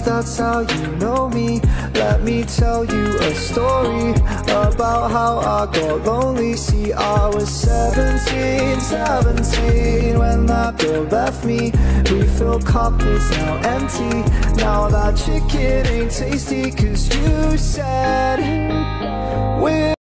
that's how you know me. Let me tell you a story about how I got lonely. See, I was 17 when that girl left me. Refill cup is now empty. Now that chicken ain't tasty, 'cause you said we're